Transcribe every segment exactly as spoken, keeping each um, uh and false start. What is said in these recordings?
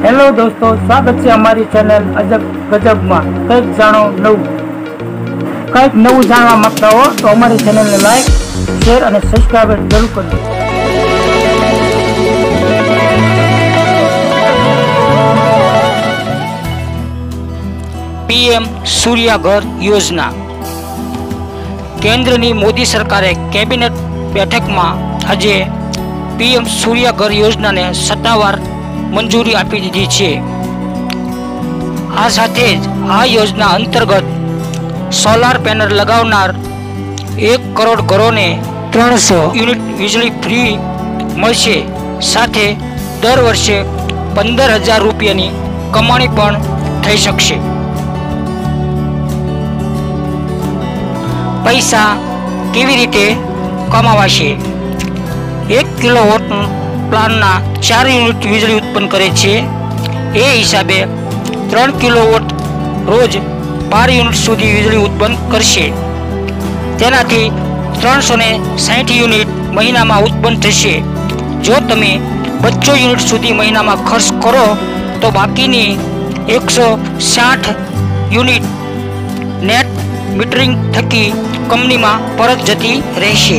Hello दोस्तों, स्वागत है हमारी चैनल अजब गजब में। કંઈક જાણો નવું કંઈક નવું જાણવા માંગતા હો તો અમારી ચેનલને લાઈક, શેર અને સબસ્ક્રાઇબ જરૂર કરજો। પીએમ સૂર્યઘર યોજના કેન્દ્રની મોદી સરકારે કેબિનેટ બેઠકમાં આજે પીએમ સૂર્યઘર યોજનાને સત્તાવાર મંજૂરી આપી દીધી છે। આ સાથે જ આ યોજના અંતર્ગત સોલાર પેનલ લગાવનાર એક કરોડ ઘરોને ત્રણસો યુનિટ વીજળી ફ્રી મળશે। સાથે દર વર્ષે પંદર હજાર રૂપિયાની કમાણી પણ થઈ શકશે। પૈસા કેવી રીતે કમાવાશે? એક કિલોવોટ પ્લાનના ચાર યુનિટ વીજળી ઉત્પન્ન કરે છે। એ હિસાબે ત્રણ કિલોવોટ રોજ બાર યુનિટ સુધી વીજળી ઉત્પન્ન કરશે। તેનાથી ત્રણસો ને સાઠ યુનિટ મહિનામાં ઉત્પન્ન થશે। જો તમે પચાસ યુનિટ સુધી મહિનામાં ખર્ચ કરો તો બાકીની એકસો સાઠ યુનિટ નેટ મીટરિંગ થકી કંપનીમાં પરત જતી રહેશે।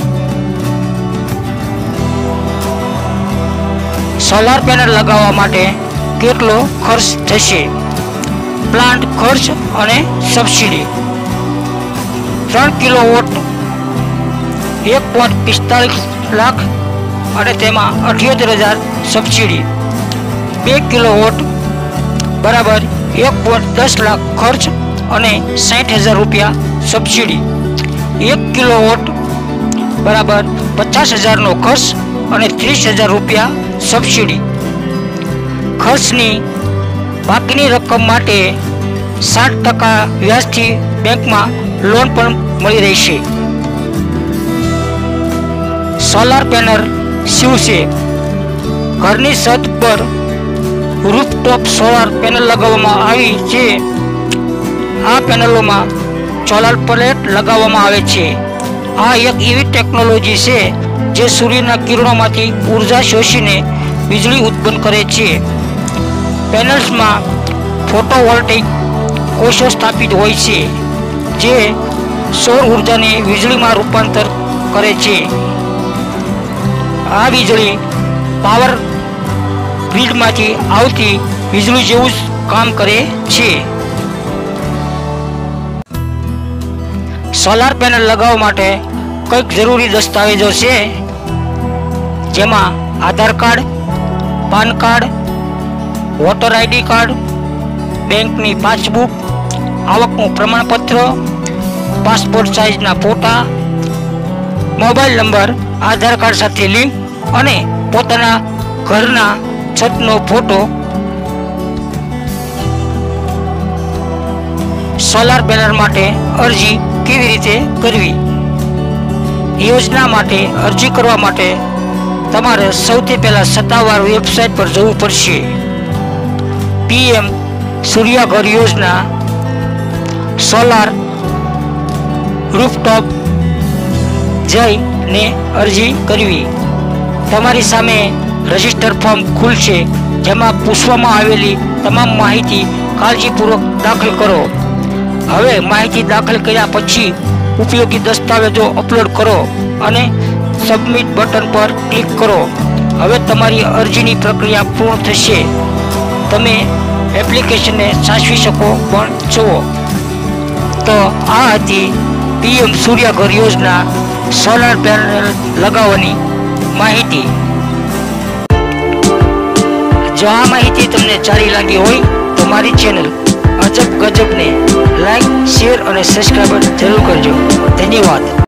સોલાર પેનલ લગાવવા માટે કેટલો ખર્ચ થશે? પ્લાન્ટ ખર્ચ અને સબસિડી ત્રણ કિલોવોટ એક પોઈન્ટ પિસ્તાલીસ લાખ અને તેમાં અઠ્યોતેર હજાર સબસિડી। બે કિલોવોટ બરાબર એક પોઈન્ટ દસ લાખ ખર્ચ અને સાઠ હજાર રૂપિયા સબસિડી। એક કિલોવોટ બરાબર પચાસ હજારનો ખર્ચ અને ત્રીસ હજાર રૂપિયા સબસિડી। ખર્ચની બાકીની રકમ માટે સાત ટકા વ્યાજથી બેંકમાં લોન પણ મળી રહેશે। સોલાર પેનલ શું છે? ઘરની છત પર રૂફટોપ સોલાર પેનલ લગાવવામાં આવી છે। આ પેનલોમાં સોલાર પ્લેટ લગાવવામાં આવે છે। આ એક એવી ટેકનોલોજી છે જે સૂર્યના કિરણોમાંથી ઉર્જા શોષીને વીજળી ઉત્પન્ન કરે છે। પેનલ્સમાં ફોટોવોલ્ટેઇક કોષો સ્થાપિત હોય છે જે સૌર ઉર્જાને વીજળીમાં રૂપાંતર કરે છે। આ વીજળી પાવર ગ્રીડમાંથી આવતી વીજળી જેવું જ કામ કરે છે। સોલાર પેનલ લગાવવા માટે કંઈક જરૂરી દસ્તાવેજો છે, જેમાં Aadhaar card, PAN card, voter ID card, બેંકની પાસબુક, આવકનું પ્રમાણપત્ર, પાસપોર્ટ સાઇઝના ફોટા, મોબાઈલ નંબર આધાર કાર્ડ સાથે લિંક અને પોતાના ઘરના છતનો ફોટો। સોલાર પેનલ માટે અરજી કેવી રીતે કરવી? યોજના માટે અરજી કરવા માટે તમારે સૌથી પહેલા સત્તાવાર વેબસાઇટ પર જવું પડશે। પીએમ સૂર્યઘર યોજના સોલાર રૂફટોપ જઈને અરજી કરવી। તમારી સામે રજિસ્ટર ફોર્મ ખુલશે, જેમાં પૂછવામાં આવેલી તમામ માહિતી કાળજીપૂર્વક દાખલ કરો। હવે માહિતી દાખલ કર્યા પછી ઉપયોગી દસ્તાવેજો અપલોડ કરો અને સબમિટ બટન પર ક્લિક કરો। હવે તમારી અરજીની પ્રક્રિયા પૂર્ણ થશે। તમે એપ્લિકેશનને સાચવી શકો પણ છો। તો આ હતી પીએમ સૂર્યઘર યોજના સોલાર પેનલ લગાવવાની માહિતી। જો આ માહિતી તમને સારી લાગી હોય તો મારી ચેનલ અજબ ગજબને લાઈક, શેર અને સબસ્ક્રાઇબ જરૂર કરજો। ધન્યવાદ।